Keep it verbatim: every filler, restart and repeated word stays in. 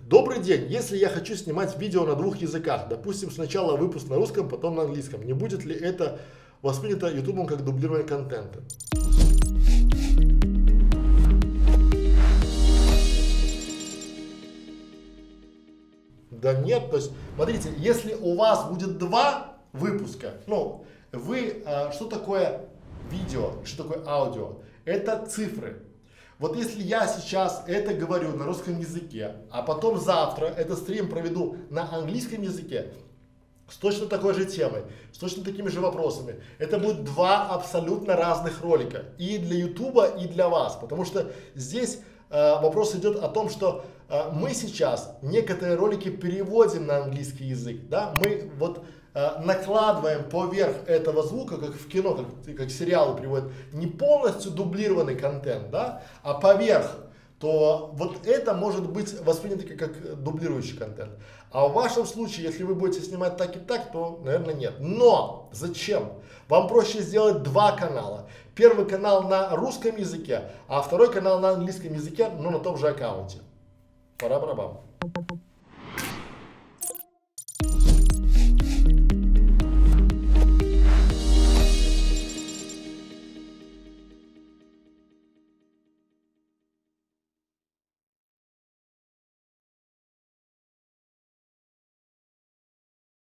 Добрый день! Если я хочу снимать видео на двух языках, допустим, сначала выпуск на русском, потом на английском, не будет ли это воспринято ютубом как дублирование контента? Да нет, то есть, смотрите, если у вас будет два выпуска, ну, вы, а, что такое видео, что такое аудио? Это цифры. Вот если я сейчас это говорю на русском языке, а потом завтра этот стрим проведу на английском языке, с точно такой же темой, с точно такими же вопросами, это будет два абсолютно разных ролика. И для ютуба, и для вас. Потому что здесь э, вопрос идет о том, что э, мы сейчас некоторые ролики переводим на английский язык. Да? Мы вот э, накладываем поверх этого звука, как в кино, как, как сериалы приводят, не полностью дублированный контент, да? А поверх. То вот это может быть воспринято как, как дублирующий контент. А в вашем случае, если вы будете снимать так и так, то, наверное, нет. Но зачем? Вам проще сделать два канала. Первый канал на русском языке, а второй канал на английском языке, но на том же аккаунте. Пора-барабам.